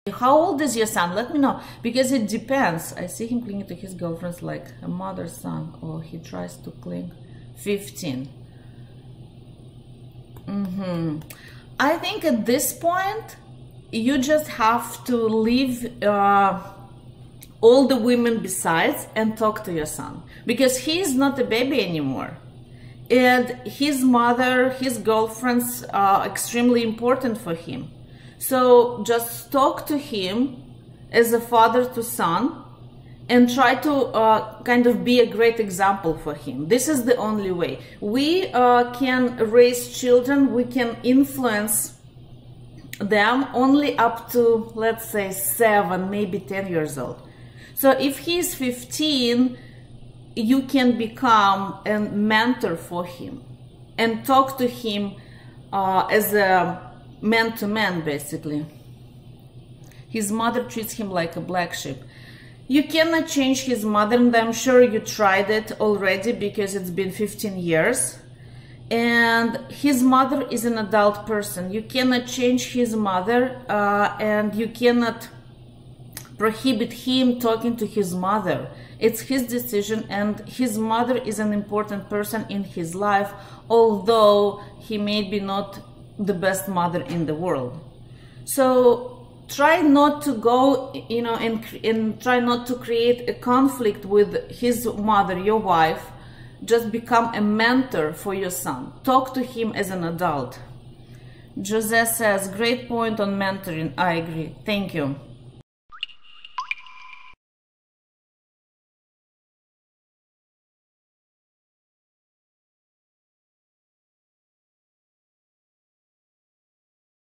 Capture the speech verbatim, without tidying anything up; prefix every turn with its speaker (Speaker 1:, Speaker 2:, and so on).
Speaker 1: How old is your son? Let me know, because it depends. I see him clinging to his girlfriends like a mother's son, or he tries to cling. fifteen. Mm-hmm. I think at this point, you just have to leave uh, all the women besides and talk to your son, because he is not a baby anymore. And his mother, his girlfriends are extremely important for him. So just talk to him as a father to son and try to uh, kind of be a great example for him. This is the only way. We uh, can raise children, we can influence them only up to, let's say, seven, maybe ten years old. So if he's fifteen, you can become a mentor for him and talk to him uh, as a man-to-man, basically. His mother treats him like a black sheep. You cannot change his mother, and I'm sure you tried it already because it's been fifteen years. And his mother is an adult person. You cannot change his mother, uh, and you cannot prohibit him talking to his mother. It's his decision, and his mother is an important person in his life, although he may be not the best mother in the world. So try not to go, you know, and, and try not to create a conflict with his mother, your wife. Just become a mentor for your son. Talk to him as an adult. Jose says, great point on mentoring. I agree. Thank you.